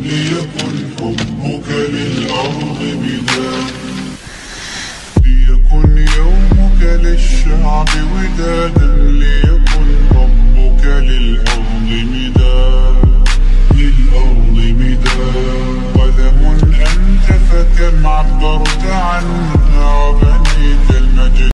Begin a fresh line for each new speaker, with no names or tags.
ليكن حبك للأرض مداد، ليكن يومك للشعب ودادا، ليكن حبك للأرض مداد، للأرض مداد. قلم أنت فكم عبرت عنها وبنيت المجد